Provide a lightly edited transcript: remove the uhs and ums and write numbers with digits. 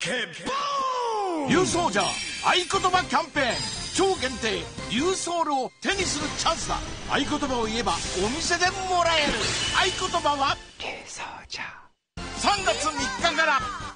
リュウソウジャー合言葉キャンペーン、超限定リュウソウルを手にするチャンスだ。合言葉を言えばお店でもらえる。合言葉はリュウソウジャー。3月3日から